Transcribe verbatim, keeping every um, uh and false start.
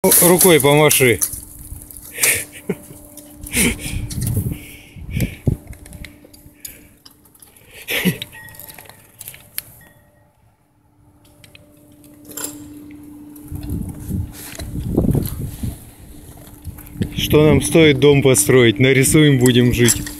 Рукой помаши. Что нам стоит дом построить? Нарисуем, будем жить.